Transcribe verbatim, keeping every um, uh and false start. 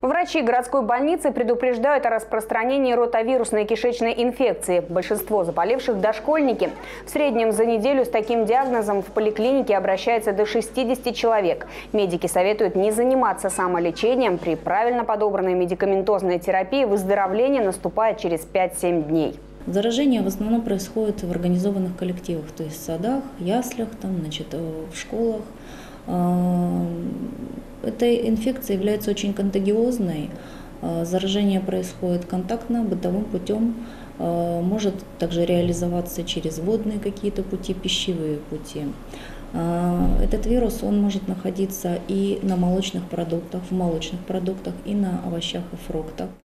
Врачи городской больницы предупреждают о распространении ротавирусной кишечной инфекции. Большинство заболевших – дошкольники. В среднем за неделю с таким диагнозом в поликлинике обращается до шестидесяти человек. Медики советуют не заниматься самолечением. При правильно подобранной медикаментозной терапии выздоровление наступает через пять-семь дней. Заражение в основном происходит в организованных коллективах, то есть в садах, яслях, там, значит, в школах. Эта инфекция является очень контагиозной. Заражение происходит контактно, бытовым путем, может также реализоваться через водные какие-то пути, пищевые пути. Этот вирус он может находиться и на молочных продуктах, в молочных продуктах, и на овощах и фруктах.